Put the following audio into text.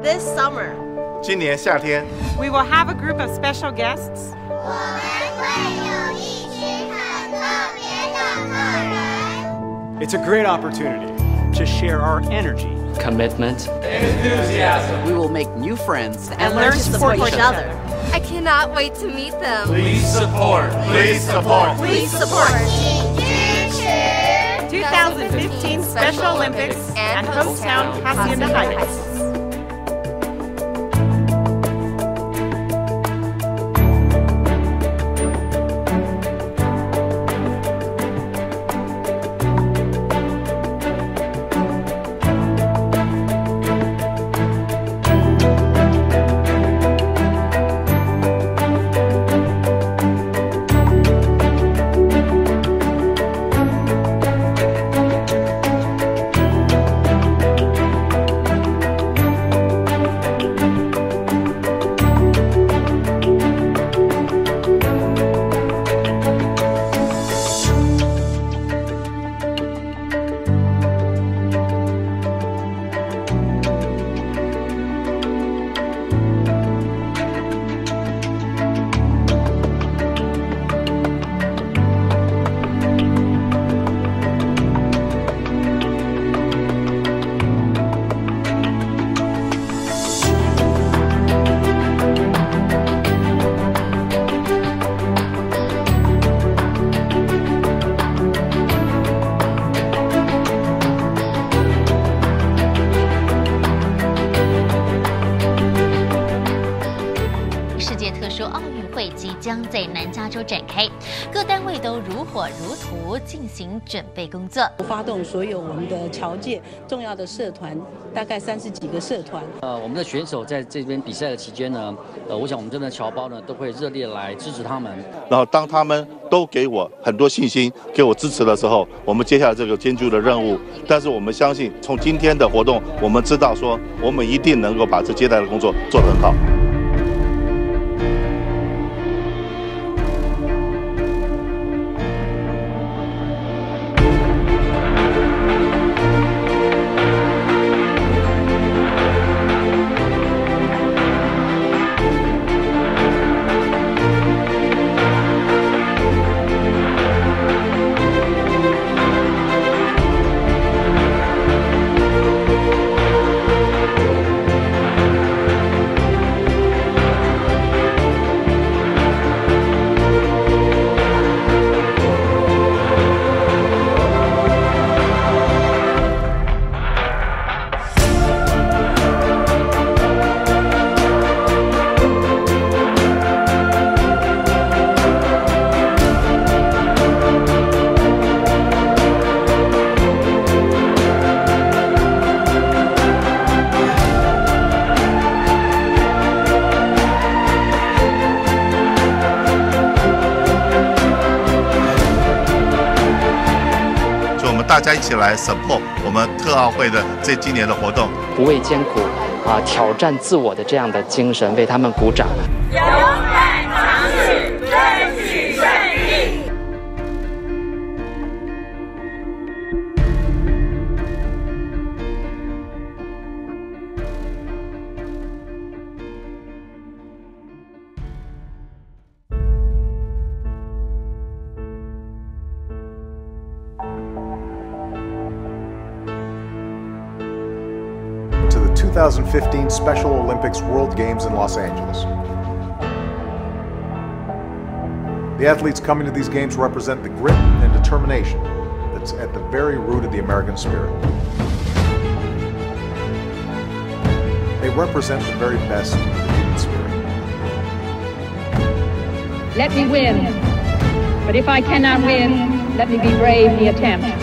this summer. 今年夏天 We will have a group of special guests. 我们会有一群很特别的客人。 It's a great opportunity to share our energy, commitment, enthusiasm. We will make new friends and learn to support each other. I cannot wait to meet them. Please support. Please support. Please support. 2015 Special Olympics and Host Town Hacienda Heights. 将在南加州展开，各单位都如火如荼进行准备工作。 发动所有我们的侨界重要的社团，大概30几个社团。 我们的选手在这边比赛的期间呢，我想我们这边的侨胞呢都会热烈来支持他们。 然后当他们都给我很多信心，给我支持的时候，我们接下来这个艰巨的任务，但是我们相信，从今天的活动，我们知道说，我们一定能够把这接待的工作做得很好。大家一起来 support 我们特奥会的今年的活动， 不畏艰苦挑战自我的这样的精神，为他们鼓掌。 勇敢尝试，争取胜利。 2015 Special Olympics World Games in Los Angeles. The athletes coming to these games represent the grit and determination that's at the very root of the American spirit. They represent the very best of the human spirit. Let me win, but if I cannot win, let me be brave in the attempt.